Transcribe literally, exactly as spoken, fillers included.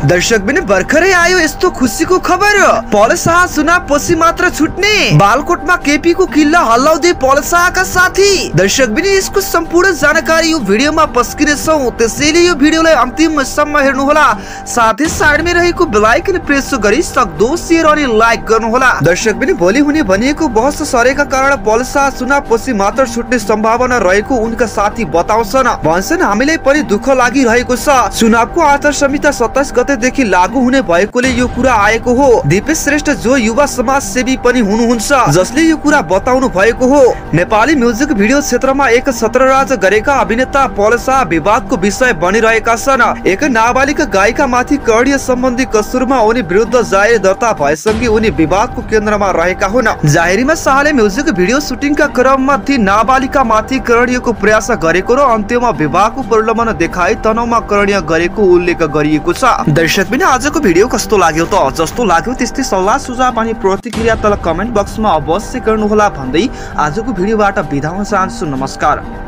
दर्शक पनि भर्खरै आयो यस्तो खुसीको खबर। पल शाह चुनाव पछि मात्र छुट्ने, बालकोटमा केपी को किल्ला हल्लाउँदै पल शाहका साथी। दर्शक पनि यसको सम्पूर्ण जानकारी यो भिडियोमा पस्किने छौं, त्यसैले यो भिडियोलाई अन्तिमसम्म हेर्नु होला। साथै साइडमा रहेको बेल आइकन प्रेस गरी सक्दो शेयर अनि लाइक गर्नु होला। दर्शक पनि भोलि हुने भनिएको बहस सरेका कारण पल शाह चुनाव पछि मात्र छुट्ने सम्भावना रहेको उनका साथी बताउँछन्। भन्छन् हामीलाई पनि दुःख लागिरहेको छ। चुनावको आचार संहिता सत्ताइस गतेदेखि लागू हुने भएकोले यो कुरा आएको हो। दिपेश श्रेष्ठ जो युवा समाज सेवी पनि हुनुहुन्छ, जसले यो कुरा बताउनु भएको हो। नेपाली म्युजिक भिडियो क्षेत्रमा एक छत्रराज गरेका अभिनेता पल शाह विवादको विषय बनिरहेका छन्। एक नाबालिग गायिका माथि कर्णीय सम्बन्धी कसुरमा उनी विरुद्ध जाहेर दर्ता भएसँगै उनी विवादको केन्द्रमा रहेका हुन्। जाहेरीमा शाहले म्युजिक भिडियो सुटिङका क्रममा ती नाबालिका माथि कर्णीयको प्रयास गरेको र अन्त्यमा विवाहको प्रलोभन देखाई तनावमा कर्णीय गरेको उल्लेख गरिएको छ। दर्शक पनि आजको भिडियो कस्तो लाग्यो त? जस्तो लाग्यो त्यस्तै सल्लाह सुझाव अनि प्रतिक्रिया तल कमेन्ट बक्समा अवश्य गर्नुहोला भन्दै आजको भिडियोबाट बिदा हुन चाहन्छु। नमस्कार।